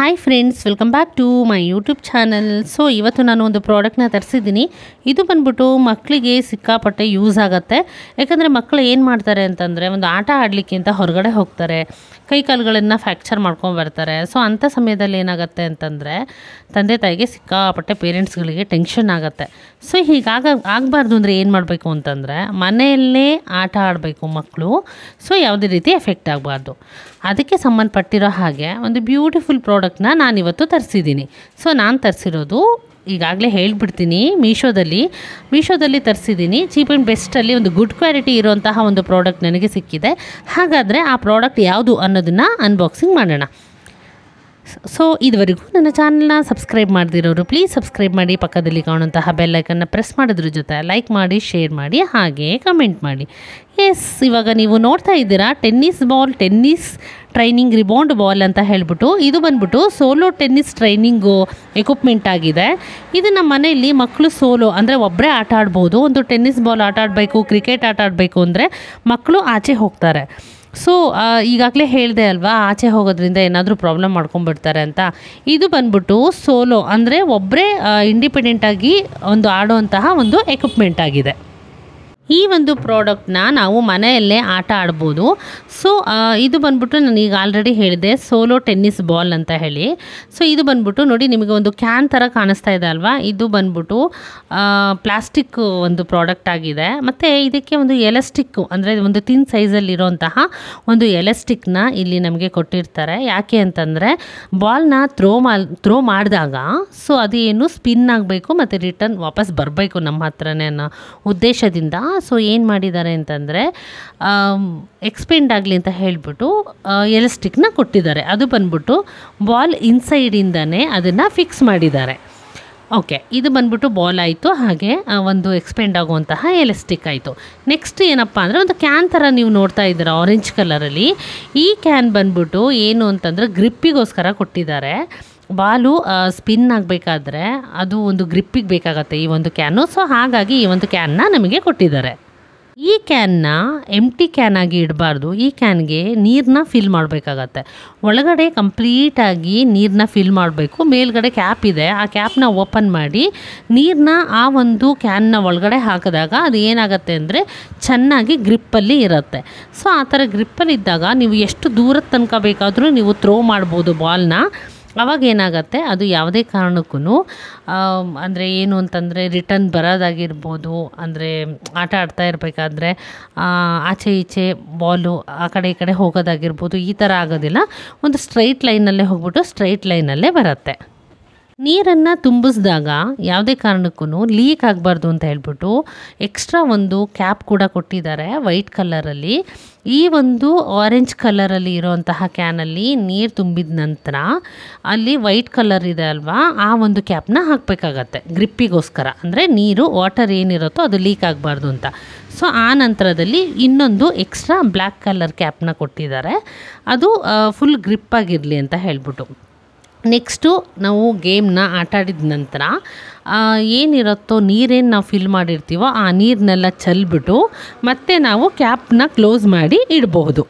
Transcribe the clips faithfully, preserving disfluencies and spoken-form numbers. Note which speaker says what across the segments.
Speaker 1: Hi friends, welcome back to my YouTube channel. So ಇವತ್ತು ನಾನು ಒಂದು ಪ್ರಾಡಕ್ಟ್ನ ತರಿಸಿದ್ದೀನಿ. ಇದು ಬಂದ್ಬಿಟ್ಟು ಮಕ್ಕಳಿಗೆ ಸಿಕ್ಕಾಪಟ್ಟೆ ಯೂಸ್ ಆಗುತ್ತೆ. ಯಾಕಂದರೆ ಮಕ್ಕಳು ಏನು ಮಾಡ್ತಾರೆ ಅಂತಂದರೆ, ಒಂದು ಆಟ ಆಡಲಿಕ್ಕೆ ಅಂತ ಹೊರಗಡೆ ಹೋಗ್ತಾರೆ, ಕೈ ಕಾಲುಗಳನ್ನು ಫ್ರ್ಯಾಕ್ಚರ್ ಮಾಡ್ಕೊಂಡು ಬರ್ತಾರೆ. ಸೊ ಅಂಥ ಸಮಯದಲ್ಲಿ ಏನಾಗುತ್ತೆ ಅಂತಂದರೆ, ತಂದೆ ತಾಯಿಗೆ ಸಿಕ್ಕಾಪಟ್ಟೆ ಪೇರೆಂಟ್ಸ್ಗಳಿಗೆ ಟೆನ್ಷನ್ ಆಗುತ್ತೆ. ಸೊ ಹೀಗಾಗ ಆಗಬಾರ್ದು ಅಂದರೆ ಏನು ಮಾಡಬೇಕು ಅಂತಂದರೆ, ಮನೆಯಲ್ಲೇ ಆಟ ಆಡಬೇಕು ಮಕ್ಕಳು. ಸೊ ಯಾವುದೇ ರೀತಿ ಎಫೆಕ್ಟ್ ಆಗಬಾರ್ದು. ಅದಕ್ಕೆ ಸಂಬಂಧಪಟ್ಟಿರೋ ಹಾಗೆ ಒಂದು ಬ್ಯೂಟಿಫುಲ್ ಪ್ರಾಡಕ್ಟ್ನ ನಾನಿವತ್ತು ತರಿಸಿದ್ದೀನಿ. ಸೊ ನಾನು ತರಿಸಿರೋದು ಈಗಾಗಲೇ ಹೇಳಿಬಿಡ್ತೀನಿ, ಮೀಶೋದಲ್ಲಿ ಮೀಶೋದಲ್ಲಿ ತರಿಸಿದ್ದೀನಿ. ಚೀಪ್ ಆ್ಯಂಡ್ ಬೆಸ್ಟಲ್ಲಿ ಒಂದು ಗುಡ್ ಕ್ವಾಲಿಟಿ ಇರೋಂತಹ ಒಂದು ಪ್ರಾಡಕ್ಟ್ ನನಗೆ ಸಿಕ್ಕಿದೆ. ಹಾಗಾದರೆ ಆ ಪ್ರಾಡಕ್ಟ್ ಯಾವುದು ಅನ್ನೋದನ್ನು ಅನ್ಬಾಕ್ಸಿಂಗ್ ಮಾಡೋಣ. ಸೊ ಇದುವರೆಗೂ ನನ್ನ ಚಾನಲ್ನ ಸಬ್ಸ್ಕ್ರೈಬ್ ಮಾಡದಿರೋರು ಪ್ಲೀಸ್ ಸಬ್ಸ್ಕ್ರೈಬ್ ಮಾಡಿ, ಪಕ್ಕದಲ್ಲಿ ಕಾಣುವಂತಹ ಬೆಲ್ಲೈಕನ್ನು ಪ್ರೆಸ್ ಮಾಡೋದ್ರ ಜೊತೆ ಲೈಕ್ ಮಾಡಿ, ಶೇರ್ ಮಾಡಿ, ಹಾಗೆ ಕಮೆಂಟ್ ಮಾಡಿ. ಎಸ್, ಇವಾಗ ನೀವು ನೋಡ್ತಾ ಇದ್ದೀರಾ tennis ball, tennis training rebound ball ಅಂತ ಹೇಳ್ಬಿಟ್ಟು. ಇದು ಬಂದ್ಬಿಟ್ಟು ಸೋಲೋ ಟೆನ್ನಿಸ್ ಟ್ರೈನಿಂಗು ಎಕ್ವಿಪ್ಮೆಂಟ್ ಆಗಿದೆ. ಇದು ನಮ್ಮ ಮನೆಯಲ್ಲಿ ಮಕ್ಕಳು ಸೋಲೋ ಅಂದರೆ ಒಬ್ಬರೇ ಆಟ ಆಡ್ಬೋದು. ಒಂದು ಟೆನ್ನಿಸ್ ಬಾಲ್ ಆಟ ಆಡಬೇಕು, ಕ್ರಿಕೆಟ್ ಆಟ ಆಡಬೇಕು ಅಂದರೆ ಮಕ್ಕಳು ಆಚೆ ಹೋಗ್ತಾರೆ. ಸೊ ಈಗಾಗಲೇ ಹೇಳಿದೆ ಅಲ್ವಾ, ಆಚೆ ಹೋಗೋದ್ರಿಂದ ಏನಾದರೂ ಪ್ರಾಬ್ಲಮ್ ಮಾಡ್ಕೊಂಡ್ಬಿಡ್ತಾರೆ ಅಂತ. ಇದು ಬಂದ್ಬಿಟ್ಟು ಸೋಲೋ ಅಂದರೆ ಒಬ್ಬರೇ ಇಂಡಿಪೆಂಡೆಂಟಾಗಿ ಒಂದು ಆಡೋವಂತಹ ಒಂದು ಎಕ್ವಿಪ್ಮೆಂಟ್ ಆಗಿದೆ. ಈ ಒಂದು ಪ್ರಾಡಕ್ಟ್ನ ನಾವು ಮನೆಯಲ್ಲೇ ಆಟ ಆಡ್ಬೋದು. ಸೊ ಇದು ಬಂದ್ಬಿಟ್ಟು ನಾನು ಈಗ ಆಲ್ರೆಡಿ ಹೇಳಿದೆ ಸೋಲೋ ಟೆನ್ನಿಸ್ ಬಾಲ್ ಅಂತ ಹೇಳಿ. ಸೊ ಇದು ಬಂದ್ಬಿಟ್ಟು ನೋಡಿ, ನಿಮಗೆ ಒಂದು ಕ್ಯಾನ್ ಥರ ಕಾಣಿಸ್ತಾ ಇದೆ ಅಲ್ವಾ, ಇದು ಬಂದ್ಬಿಟ್ಟು ಪ್ಲಾಸ್ಟಿಕ್ ಒಂದು ಪ್ರಾಡಕ್ಟ್ ಆಗಿದೆ. ಮತ್ತು ಇದಕ್ಕೆ ಒಂದು ಎಲಾಸ್ಟಿಕ್ಕು ಅಂದರೆ ಒಂದು ತಿನ್ ಸೈಜಲ್ಲಿರೋಂತಹ ಒಂದು ಎಲಾಸ್ಟಿಕ್ನ ಇಲ್ಲಿ ನಮಗೆ ಕೊಟ್ಟಿರ್ತಾರೆ. ಯಾಕೆ ಅಂತಂದರೆ, ಬಾಲ್ನ ಥ್ರೋ ಮಾ ಥ್ರೋ ಮಾಡಿದಾಗ ಸೊ ಅದು ಏನು ಸ್ಪಿನ್ ಆಗಬೇಕು ಮತ್ತು ರಿಟರ್ನ್ ವಾಪಸ್ ಬರಬೇಕು ನಮ್ಮ ಹತ್ರನೇ ಅನ್ನೋ ಉದ್ದೇಶದಿಂದ ಸೊ ಏನು ಮಾಡಿದ್ದಾರೆ ಅಂತಂದರೆ, ಎಕ್ಸ್ಪೆಂಡ್ ಆಗಲಿ ಅಂತ ಹೇಳಿಬಿಟ್ಟು ಎಲಾಸ್ಟಿಕ್ನ ಕೊಟ್ಟಿದ್ದಾರೆ. ಅದು ಬಂದ್ಬಿಟ್ಟು ಬಾಲ್ ಇನ್ಸೈಡಿಂದನೇ ಅದನ್ನು ಫಿಕ್ಸ್ ಮಾಡಿದ್ದಾರೆ. ಓಕೆ, ಇದು ಬಂದ್ಬಿಟ್ಟು ಬಾಲ್ ಆಯಿತು, ಹಾಗೆ ಒಂದು ಎಕ್ಸ್ಪೆಂಡ್ ಆಗುವಂತಹ ಎಲಾಸ್ಟಿಕ್ ಆಯಿತು. ನೆಕ್ಸ್ಟ್ ಏನಪ್ಪ ಅಂದರೆ, ಒಂದು ಕ್ಯಾನ್ ಥರ ನೀವು ನೋಡ್ತಾ ಇದ್ದೀರಾ ಆರೆಂಜ್ ಕಲರಲ್ಲಿ. ಈ ಕ್ಯಾನ್ ಬಂದ್ಬಿಟ್ಟು ಏನು ಅಂತಂದರೆ ಗ್ರಿಪ್ಪಿಗೋಸ್ಕರ ಕೊಟ್ಟಿದ್ದಾರೆ. ಬಾಲು ಸ್ಪಿನ್ ಆಗಬೇಕಾದ್ರೆ ಅದು ಒಂದು ಗ್ರಿಪ್ಪಿಗೆ ಬೇಕಾಗತ್ತೆ ಈ ಒಂದು ಕ್ಯಾನು. ಸೊ ಹಾಗಾಗಿ ಈ ಒಂದು ಕ್ಯಾನ್ನ ನಮಗೆ ಕೊಟ್ಟಿದ್ದಾರೆ. ಈ ಕ್ಯಾನ್ನ ಎಂಟಿ ಕ್ಯಾನ್ ಆಗಿ ಇಡಬಾರ್ದು. ಈ ಕ್ಯಾನ್ಗೆ ನೀರನ್ನ ಫಿಲ್ ಮಾಡಬೇಕಾಗತ್ತೆ. ಒಳಗಡೆ ಕಂಪ್ಲೀಟಾಗಿ ನೀರನ್ನ ಫಿಲ್ ಮಾಡಬೇಕು. ಮೇಲ್ಗಡೆ ಕ್ಯಾಪ್ ಇದೆ, ಆ ಕ್ಯಾಪ್ನ ಓಪನ್ ಮಾಡಿ ನೀರನ್ನ ಆ ಒಂದು ಕ್ಯಾನ್ನ ಒಳಗಡೆ ಹಾಕಿದಾಗ ಅದು ಏನಾಗುತ್ತೆ ಅಂದರೆ ಚೆನ್ನಾಗಿ ಗ್ರಿಪ್ಪಲ್ಲಿ ಇರುತ್ತೆ. ಸೊ ಆ ಥರ ಗ್ರಿಪ್ಪಲ್ಲಿ ಇದ್ದಾಗ ನೀವು ಎಷ್ಟು ದೂರದ ತನಕ ಬೇಕಾದರೂ ನೀವು ಥ್ರೋ ಮಾಡ್ಬೋದು ಬಾಲ್ನ. ಅವಾಗ ಏನಾಗುತ್ತೆ, ಅದು ಯಾವುದೇ ಕಾರಣಕ್ಕೂ ಅಂದರೆ ಏನು ಅಂತಂದರೆ ರಿಟರ್ನ್ ಬರೋದಾಗಿರ್ಬೋದು, ಅಂದರೆ ಆಟ ಆಡ್ತಾ ಇರಬೇಕಾದ್ರೆ ಆಚೆ ಈಚೆ ಬಾಲು ಆ ಕಡೆ ಈ ಕಡೆ ಹೋಗೋದಾಗಿರ್ಬೋದು, ಈ ಥರ ಆಗೋದಿಲ್ಲ. ಒಂದು ಸ್ಟ್ರೈಟ್ ಲೈನಲ್ಲೇ ಹೋಗ್ಬಿಟ್ಟು ಸ್ಟ್ರೈಟ್ ಲೈನಲ್ಲೇ ಬರುತ್ತೆ. ನೀರನ್ನು ತುಂಬಿಸಿದಾಗ ಯಾವುದೇ ಕಾರಣಕ್ಕೂ ಲೀಕ್ ಆಗಬಾರ್ದು ಅಂತ ಹೇಳ್ಬಿಟ್ಟು ಎಕ್ಸ್ಟ್ರಾ ಒಂದು ಕ್ಯಾಪ್ ಕೂಡ ಕೊಟ್ಟಿದ್ದಾರೆ ವೈಟ್ ಕಲರಲ್ಲಿ. ಈ ಒಂದು ಆರೆಂಜ್ ಕಲರಲ್ಲಿ ಇರೋವಂತಹ ಕ್ಯಾನಲ್ಲಿ ನೀರು ತುಂಬಿದ ನಂತರ ಅಲ್ಲಿ ವೈಟ್ ಕಲರ್ ಇದೆ ಅಲ್ವಾ, ಆ ಒಂದು ಕ್ಯಾಪ್ನ ಹಾಕಬೇಕಾಗತ್ತೆ ಗ್ರಿಪ್ಪಿಗೋಸ್ಕರ. ಅಂದರೆ ನೀರು ವಾಟರ್ ಏನಿರುತ್ತೋ ಅದು ಲೀಕ್ ಆಗಬಾರ್ದು ಅಂತ. ಸೊ ಆ ನಂತರದಲ್ಲಿ ಇನ್ನೊಂದು ಎಕ್ಸ್ಟ್ರಾ ಬ್ಲ್ಯಾಕ್ ಕಲರ್ ಕ್ಯಾಪ್ನ ಕೊಟ್ಟಿದ್ದಾರೆ, ಅದು ಫುಲ್ ಗ್ರಿಪ್ಪಾಗಿರಲಿ ಅಂತ ಹೇಳ್ಬಿಟ್ಟು. ನೆಕ್ಸ್ಟು ನಾವು ಗೇಮ್ನ ಆಟ ಆಡಿದ ನಂತರ ಏನಿರುತ್ತೋ ನೀರೇನು ನಾವು ಫಿಲ್ ಮಾಡಿರ್ತೀವೋ ಆ ನೀರನ್ನೆಲ್ಲ ಚೆಲ್ಬಿಟ್ಟು ಮತ್ತೆ ನಾವು ಕ್ಯಾಪ್ನ ಕ್ಲೋಸ್ ಮಾಡಿ ಇಡಬಹುದು.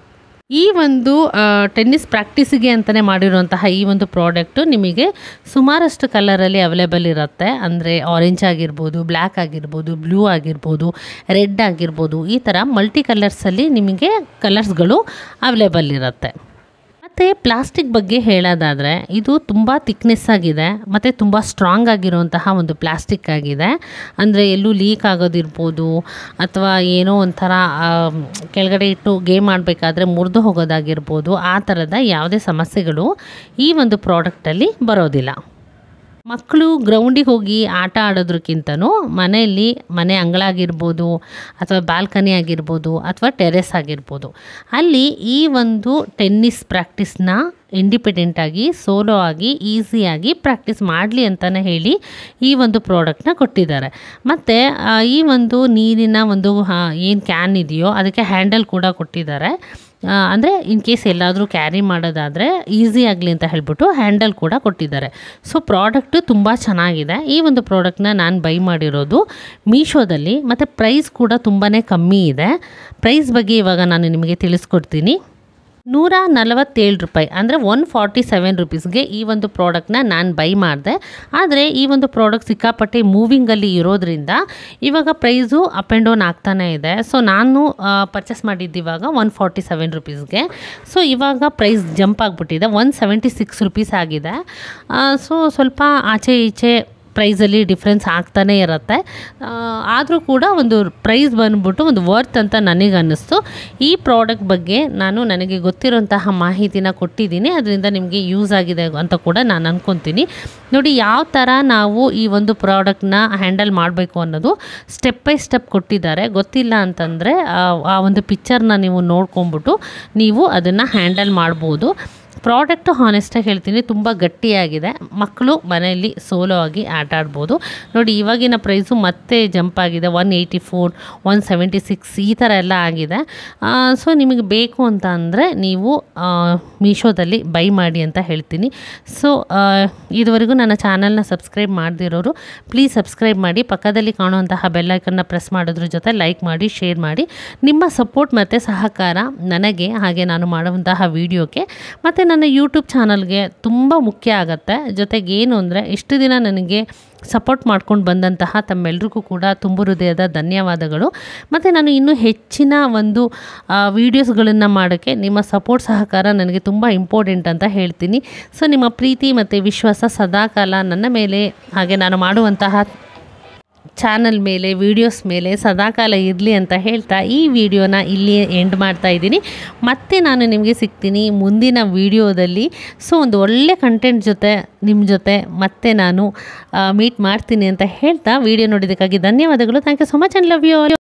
Speaker 1: ಈ ಒಂದು ಟೆನ್ನಿಸ್ ಪ್ರಾಕ್ಟೀಸಿಗೆ ಅಂತಲೇ ಮಾಡಿರುವಂತಹ ಈ ಒಂದು ಪ್ರಾಡಕ್ಟು ನಿಮಗೆ ಸುಮಾರಷ್ಟು ಕಲರಲ್ಲಿ ಅವೈಲೇಬಲ್ ಇರುತ್ತೆ. ಅಂದರೆ ಆರೆಂಜ್ ಆಗಿರ್ಬೋದು, ಬ್ಲ್ಯಾಕ್ ಆಗಿರ್ಬೋದು, ಬ್ಲೂ ಆಗಿರ್ಬೋದು, ರೆಡ್ ಆಗಿರ್ಬೋದು, ಈ ಥರ ಮಲ್ಟಿ ಕಲರ್ಸಲ್ಲಿ ನಿಮಗೆ ಕಲರ್ಸ್ಗಳು ಅವೈಲೇಬಲ್ ಇರುತ್ತೆ. ಮತ್ತು ಪ್ಲಾಸ್ಟಿಕ್ ಬಗ್ಗೆ ಹೇಳೋದಾದರೆ, ಇದು ತುಂಬ ಥಿಕ್ನೆಸ್ ಆಗಿದೆ ಮತ್ತು ತುಂಬ ಸ್ಟ್ರಾಂಗ್ ಆಗಿರುವಂತಹ ಒಂದು ಪ್ಲಾಸ್ಟಿಕ್ ಆಗಿದೆ. ಅಂದರೆ ಎಲ್ಲೂ ಲೀಕ್ ಆಗೋದಿರ್ಬೋದು ಅಥವಾ ಏನೋ ಒಂಥರ ಕೆಳಗಡೆ ಇಟ್ಟು ಗೇಮ್ ಆಡಬೇಕಾದ್ರೆ ಮುರಿದು ಹೋಗೋದಾಗಿರ್ಬೋದು, ಆ ಥರದ ಯಾವುದೇ ಸಮಸ್ಯೆಗಳು ಈ ಒಂದು ಪ್ರಾಡಕ್ಟಲ್ಲಿ ಬರೋದಿಲ್ಲ. ಮಕ್ಕಳು ಗ್ರೌಂಡಿಗೆ ಹೋಗಿ ಆಟ ಆಡೋದ್ರಕ್ಕಿಂತನೂ ಮನೆಯಲ್ಲಿ ಮನೆ ಅಂಗಳಾಗಿರ್ಬೋದು ಅಥವಾ ಬಾಲ್ಕನಿ ಆಗಿರ್ಬೋದು ಅಥವಾ ಟೆರೆಸ್ ಆಗಿರ್ಬೋದು, ಅಲ್ಲಿ ಈ ಒಂದು ಟೆನ್ನಿಸ್ ಪ್ರಾಕ್ಟೀಸ್ನ ಇಂಡಿಪೆಂಡೆಂಟಾಗಿ ಸೋಲೋ ಆಗಿ ಈಸಿಯಾಗಿ ಪ್ರಾಕ್ಟೀಸ್ ಮಾಡಲಿ ಅಂತಲೇ ಹೇಳಿ ಈ ಒಂದು ಪ್ರಾಡಕ್ಟ್ನ ಕೊಟ್ಟಿದ್ದಾರೆ. ಮತ್ತು ಈ ಒಂದು ನೀರಿನ ಒಂದು ಏನು ಕ್ಯಾನ್ ಇದೆಯೋ ಅದಕ್ಕೆ ಹ್ಯಾಂಡಲ್ ಕೂಡ ಕೊಟ್ಟಿದ್ದಾರೆ. ಅಂದರೆ ಇನ್ ಕೇಸ್ ಎಲ್ಲಾದರೂ ಕ್ಯಾರಿ ಮಾಡೋದಾದರೆ ಈಸಿ ಆಗಲಿ ಅಂತ ಹೇಳ್ಬಿಟ್ಟು ಹ್ಯಾಂಡಲ್ ಕೂಡ ಕೊಟ್ಟಿದ್ದಾರೆ. ಸೊ ಪ್ರಾಡಕ್ಟು ತುಂಬ ಚೆನ್ನಾಗಿದೆ. ಈ ಒಂದು ಪ್ರಾಡಕ್ಟ್ನ ನಾನು ಬೈ ಮಾಡಿರೋದು ಮೀಶೋದಲ್ಲಿ, ಮತ್ತು ಪ್ರೈಸ್ ಕೂಡ ತುಂಬಾ ಕಮ್ಮಿ ಇದೆ. ಪ್ರೈಸ್ ಬಗ್ಗೆ ಇವಾಗ ನಾನು ನಿಮಗೆ ತಿಳಿಸ್ಕೊಡ್ತೀನಿ. ನೂರ ನಲವತ್ತೇಳು ರೂಪಾಯಿ ಅಂದರೆ ಒನ್ ಫಾರ್ಟಿ ಸೆವೆನ್ ರುಪೀಸ್ಗೆ ಈ ಒಂದು ಪ್ರಾಡಕ್ಟ್ನ ನಾನು ಬೈ ಮಾಡಿದೆ. ಆದರೆ ಈ ಒಂದು ಪ್ರಾಡಕ್ಟ್ ಸಿಕ್ಕಾಪಟ್ಟೆ ಮೂವಿಂಗಲ್ಲಿ ಇರೋದ್ರಿಂದ ಇವಾಗ ಪ್ರೈಸು ಅಪ್ ಆ್ಯಂಡ್ ಡೌನ್ ಆಗ್ತಾನೇ ಇದೆ. ಸೊ ನಾನು ಪರ್ಚೇಸ್ ಮಾಡಿದ್ದು ಇವಾಗ ಒನ್ ಫಾರ್ಟಿ ಸೆವೆನ್ ರುಪೀಸ್ಗೆ. ಸೊ ಇವಾಗ ಪ್ರೈಸ್ ಜಂಪ್ ಆಗಿಬಿಟ್ಟಿದೆ, ಒನ್ ಸೆವೆಂಟಿ ಸಿಕ್ಸ್ ರುಪೀಸ್ ಆಗಿದೆ. ಸೊ ಸ್ವಲ್ಪ ಆಚೆ ಈಚೆ ಪ್ರೈಸಲ್ಲಿ ಡಿಫ್ರೆನ್ಸ್ ಆಗ್ತಾನೇ ಇರುತ್ತೆ. ಆದರೂ ಕೂಡ ಒಂದು ಪ್ರೈಸ್ ಬಂದ್ಬಿಟ್ಟು ಒಂದು ವರ್ತ್ ಅಂತ ನನಗೆ ಅನ್ನಿಸ್ತು. ಈ ಪ್ರಾಡಕ್ಟ್ ಬಗ್ಗೆ ನಾನು ನನಗೆ ಗೊತ್ತಿರೋಂತಹ ಮಾಹಿತಿನ ಕೊಟ್ಟಿದ್ದೀನಿ, ಅದರಿಂದ ನಿಮಗೆ ಯೂಸ್ ಆಗಿದೆ ಅಂತ ಕೂಡ ನಾನು ಅಂದ್ಕೊತೀನಿ. ನೋಡಿ ಯಾವ ಥರ ನಾವು ಈ ಒಂದು ಪ್ರಾಡಕ್ಟ್ನ ಹ್ಯಾಂಡಲ್ ಮಾಡಬೇಕು ಅನ್ನೋದು ಸ್ಟೆಪ್ ಬೈ ಸ್ಟೆಪ್ ಕೊಟ್ಟಿದ್ದಾರೆ. ಗೊತ್ತಿಲ್ಲ ಅಂತಂದರೆ ಆ ಒಂದು ಪಿಕ್ಚರ್ನ ನೀವು ನೋಡ್ಕೊಂಬಿಟ್ಟು ನೀವು ಅದನ್ನು ಹ್ಯಾಂಡಲ್ ಮಾಡ್ಬೋದು. ಪ್ರಾಡಕ್ಟು ಹಾನೆಸ್ಟಾಗಿ ಹೇಳ್ತೀನಿ ತುಂಬ ಗಟ್ಟಿಯಾಗಿದೆ, ಮಕ್ಕಳು ಮನೆಯಲ್ಲಿ ಸೋಲೋ ಆಗಿ ಆಟ ಆಡ್ಬೋದು. ನೋಡಿ ಇವಾಗಿನ ಪ್ರೈಸು ಮತ್ತೆ ಜಂಪ್ ಆಗಿದೆ, one eighty four one seventy six ಈ ಥರ ಎಲ್ಲ ಆಗಿದೆ. ಸೊ ನಿಮಗೆ ಬೇಕು ಅಂತ ಅಂದರೆ ನೀವು ಮೀಶೋದಲ್ಲಿ ಬೈ ಮಾಡಿ ಅಂತ ಹೇಳ್ತೀನಿ. ಸೊ ಇದುವರೆಗೂ ನನ್ನ ಚಾನಲ್ನ ಸಬ್ಸ್ಕ್ರೈಬ್ ಮಾಡದಿರೋರು ಪ್ಲೀಸ್ ಸಬ್ಸ್ಕ್ರೈಬ್ ಮಾಡಿ, ಪಕ್ಕದಲ್ಲಿ ಕಾಣುವಂತಹ ಬೆಲ್ಲೈಕನ್ನ ಪ್ರೆಸ್ ಮಾಡೋದ್ರ ಜೊತೆ ಲೈಕ್ ಮಾಡಿ, ಶೇರ್ ಮಾಡಿ. ನಿಮ್ಮ ಸಪೋರ್ಟ್ ಮತ್ತು ಸಹಕಾರ ನನಗೆ ಹಾಗೆ ನಾನು ಮಾಡುವಂತಹ ವೀಡಿಯೋಕ್ಕೆ ಮತ್ತು ನನ್ನ ಯೂಟ್ಯೂಬ್ ಚಾನಲ್ಗೆ ತುಂಬ ಮುಖ್ಯ ಆಗುತ್ತೆ. ಜೊತೆಗೆ ಏನು ಅಂದರೆ ಇಷ್ಟು ದಿನ ನನಗೆ ಸಪೋರ್ಟ್ ಮಾಡ್ಕೊಂಡು ಬಂದಂತಹ ತಮ್ಮೆಲ್ಲರಿಗೂ ಕೂಡ ತುಂಬ ಹೃದಯದ ಧನ್ಯವಾದಗಳು. ಮತ್ತು ನಾನು ಇನ್ನೂ ಹೆಚ್ಚಿನ ಒಂದು ವೀಡಿಯೋಸ್ಗಳನ್ನು ಮಾಡೋಕ್ಕೆ ನಿಮ್ಮ ಸಪೋರ್ಟ್ ಸಹಕಾರ ನನಗೆ ತುಂಬ ಇಂಪಾರ್ಟೆಂಟ್ ಅಂತ ಹೇಳ್ತೀನಿ. ಸೊ ನಿಮ್ಮ ಪ್ರೀತಿ ಮತ್ತು ವಿಶ್ವಾಸ ಸದಾಕಾಲ ನನ್ನ ಮೇಲೆ ಹಾಗೆ ನಾನು ಮಾಡುವಂತಹ ಚಾನಲ್ ಮೇಲೆ ವೀಡಿಯೋಸ್ ಮೇಲೆ ಸದಾಕಾಲ ಇರಲಿ ಅಂತ ಹೇಳ್ತಾ ಈ ವಿಡಿಯೋನ ಇಲ್ಲಿ ಎಂಡ್ ಮಾಡ್ತಾ ಇದ್ದೀನಿ. ಮತ್ತೆ ನಾನು ನಿಮಗೆ ಸಿಗ್ತೀನಿ ಮುಂದಿನ ವಿಡಿಯೋದಲ್ಲಿ. ಸೊ ಒಂದು ಒಳ್ಳೆ ಕಂಟೆಂಟ್ ಜೊತೆ ನಿಮ್ಮ ಜೊತೆ ಮತ್ತೆ ನಾನು ಮೀಟ್ ಮಾಡ್ತೀನಿ ಅಂತ ಹೇಳ್ತಾ ವಿಡಿಯೋ ನೋಡಿದ್ದಕ್ಕಾಗಿ ಧನ್ಯವಾದಗಳು. Thank you so much and love you all.